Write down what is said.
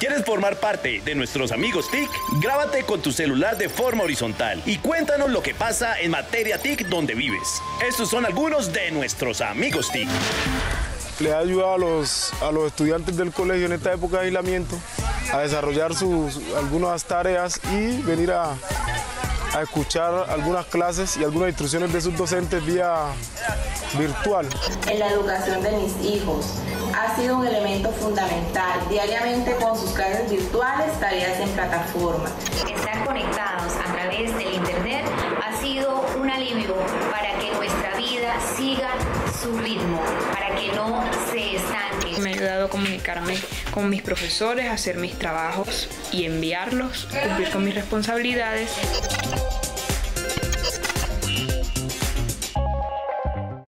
¿Quieres formar parte de nuestros amigos TIC? Grábate con tu celular de forma horizontal y cuéntanos lo que pasa en materia TIC donde vives. Estos son algunos de nuestros amigos TIC. Le ha ayudado a los estudiantes del colegio en esta época de aislamiento a desarrollar algunas tareas y venir a escuchar algunas clases y algunas instrucciones de sus docentes vía virtual. En la educación de mis hijos ha sido un elemento fundamental. Diariamente con sus clases virtuales, tareas en plataforma. Estar conectados a través del internet ha sido un alivio para que nuestra vida siga su ritmo, para que no se estanque. Me ha ayudado a comunicarme con mis profesores, a hacer mis trabajos y enviarlos, cumplir con mis responsabilidades.